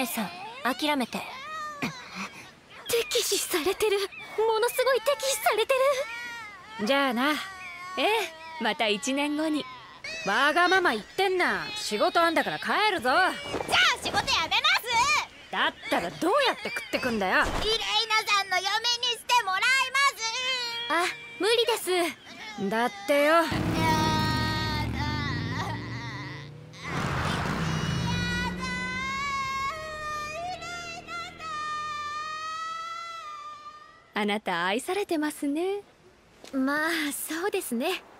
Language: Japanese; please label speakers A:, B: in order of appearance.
A: 姉さん諦めて。
B: 敵視されてる。ものすごい敵視されて
C: じゃあな。また1年後に。わがまま言ってんな。仕事あんだから帰るぞ。
B: じゃあ仕事辞めます。
C: だったらどうやって食ってくんだよ。
B: イレイナさんの嫁にしてもらいます。
A: あ、無理です。
C: だってよ。
D: あなた愛されてますね。
A: まあそうですね。